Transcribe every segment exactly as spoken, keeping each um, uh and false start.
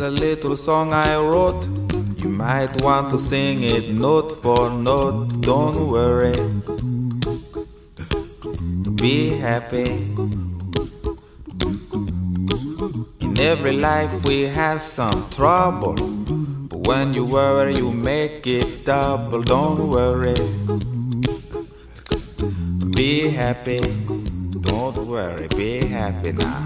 a little song I wrote. You might want to sing it note for note. Don't worry, be happy. In every life we have some trouble, but when you worry you make it double. Don't worry, be happy. Don't worry, be happy now.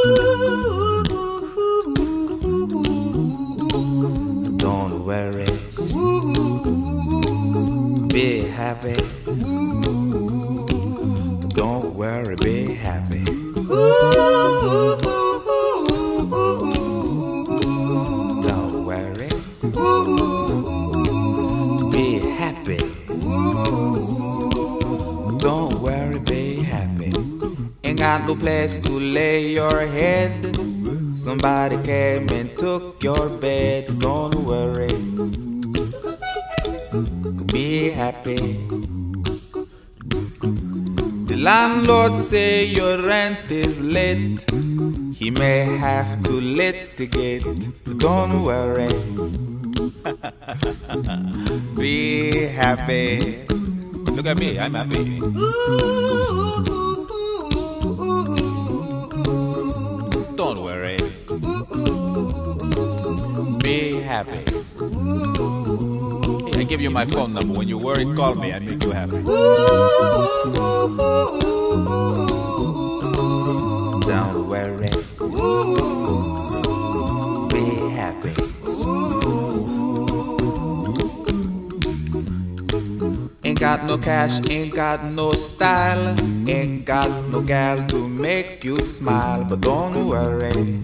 Don't worry, be happy. Don't worry, be happy. Don't worry, be happy. Don't worry, be happy. Ain't got no place to lay your head. Somebody came and took your bed. Don't worry, be happy. The landlord say your rent is late. He may have to litigate. Don't worry, be happy. Look at me, I'm happy. Don't worry, be happy. Hey, I give you my phone number. When you're worried, call me. I make you happy. Don't worry, be happy. Ain't got no cash, ain't got no style, ain't got no gal to make you smile. But don't worry,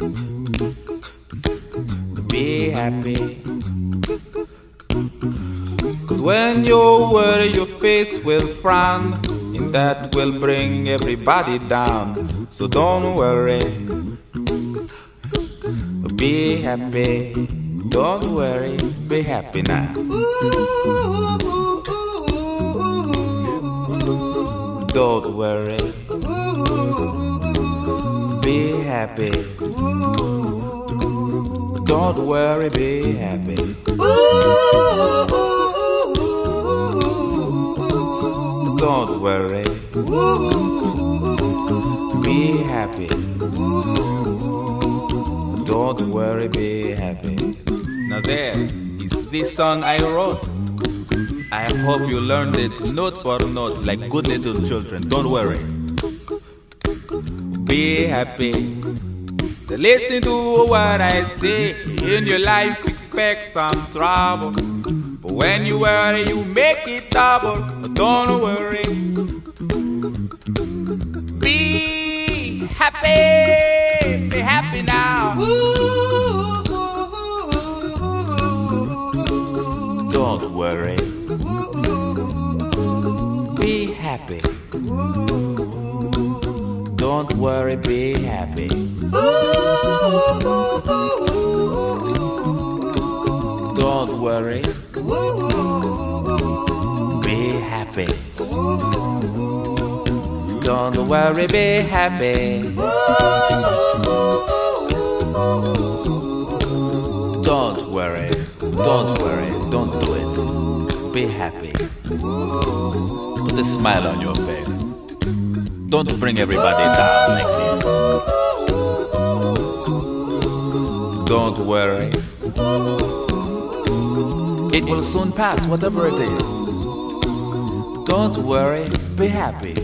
be happy. Cause when you worry your face will frown, and that will bring everybody down. So don't worry, be happy. Don't worry, be happy now. Don't worry, be happy. Don't worry, be happy. Don't worry, be happy. Don't worry, be happy. Now there is this song I wrote. I hope you learned it note for note like good little children. Don't worry, be happy. Listen to what I say. In your life expect some trouble, but when you worry you make it double. Don't worry, be happy. Be happy now. Don't worry, be happy. Don't worry, be happy. Don't worry, be happy. Don't worry, be happy. Don't worry, don't worry, don't do it. Be happy. Put a smile on your face. Don't bring everybody down like this. Don't worry, it will soon pass, whatever it is. Don't worry, be happy.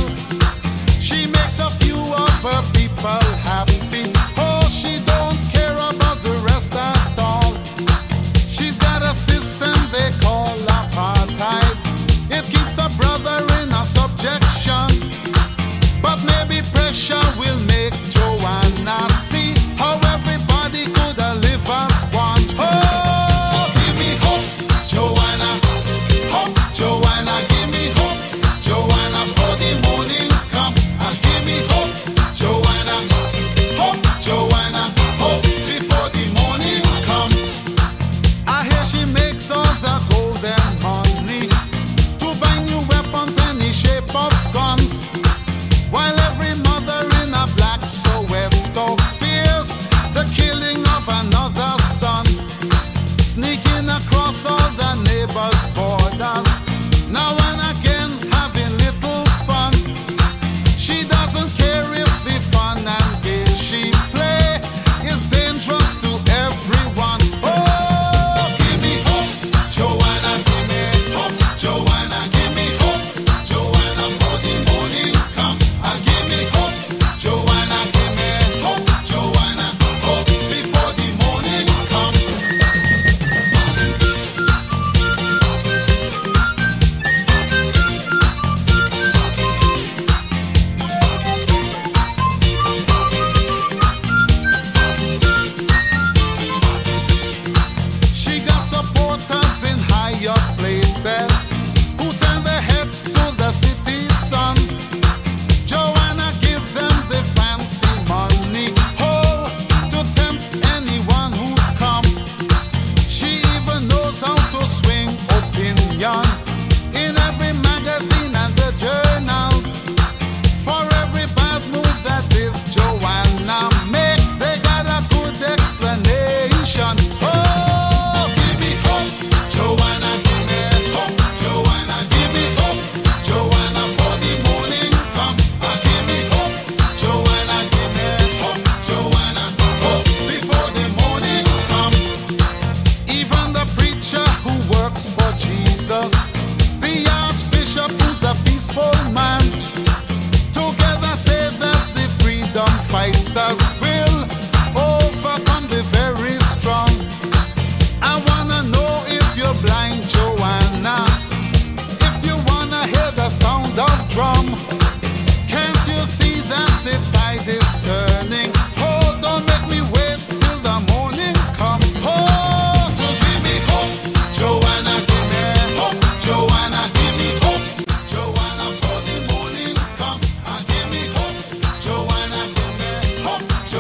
People happy. Oh, she don't care sisters will overcome the very strong. I wanna know if you're blind, Joanna. If you wanna hear the sound of drum, can't you see that the tide is turning? Oh, don't make me wait till the morning come. Oh, to give me hope, Joanna, give me hope, Joanna, give me hope, Joanna, for the morning come. And give me hope, Joanna, give me hope.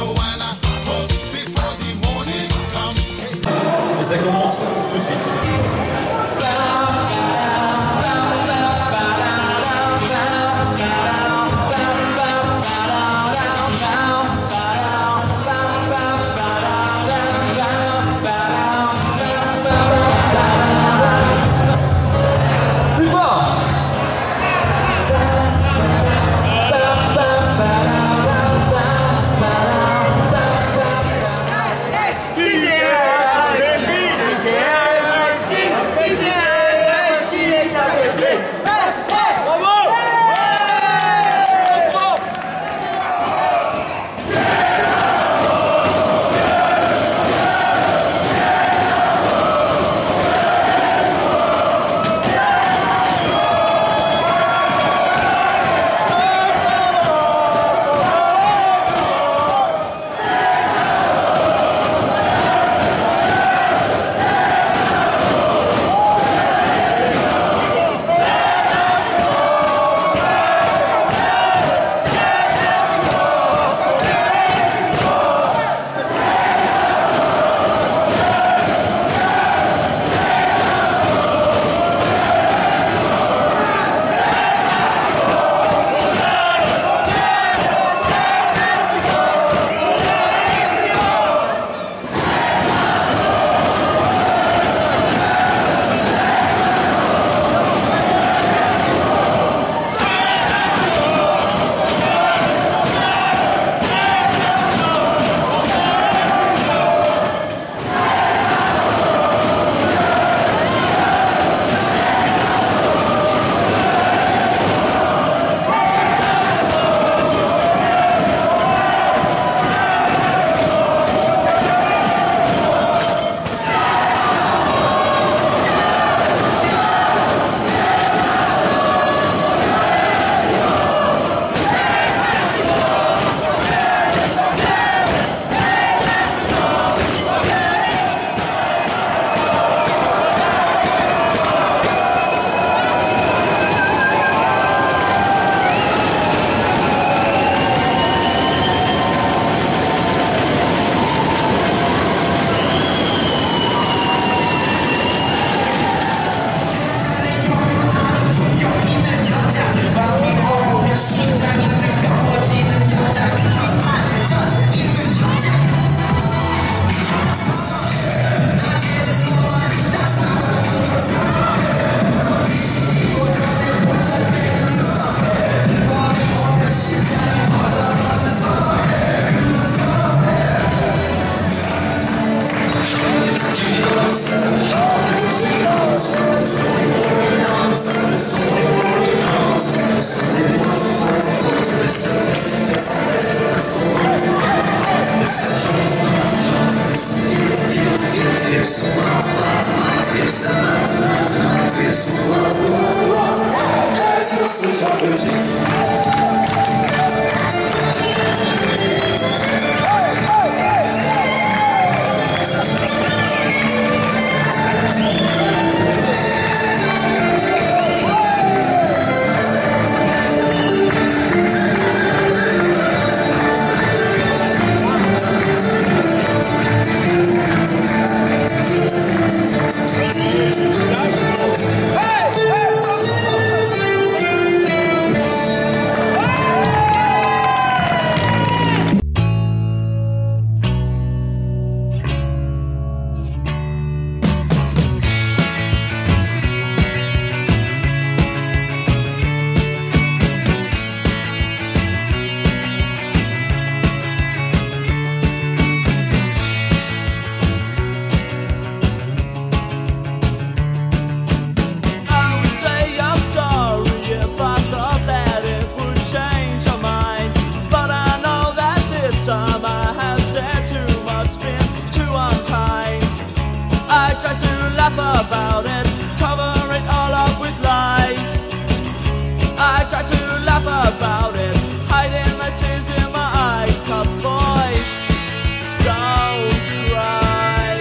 laugh about it, cover it all up with lies. I try to laugh about it, hiding the tears in my eyes, 'cause boys don't cry.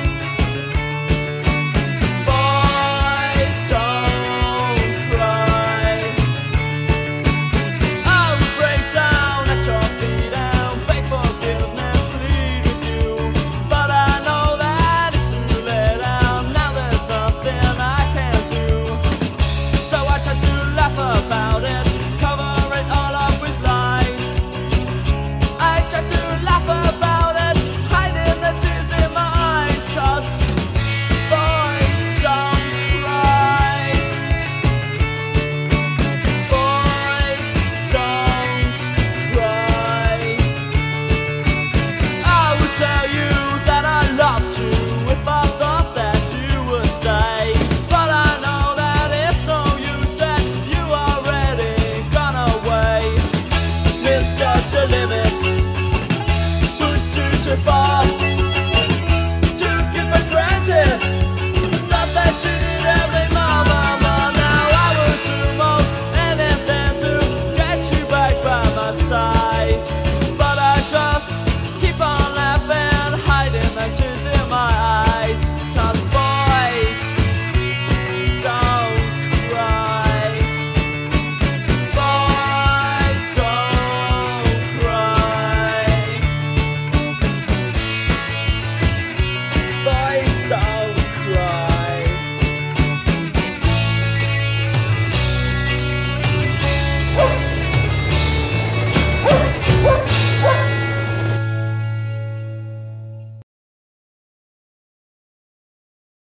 Boys don't cry. I would break down at your feet and beg forgiveness, plead with you, but I know that it's too late and now there's nothing I can do. So I try to laugh about it, cover it all up with lies. I try to laugh about it, hiding the tears in my eyes, 'cause boys don't cry. Boys don't cry. I would tell you that I loved you if I thought that you would stay, but I know that it's no use and you already gone away. Misjudge your limits, pushed you too far.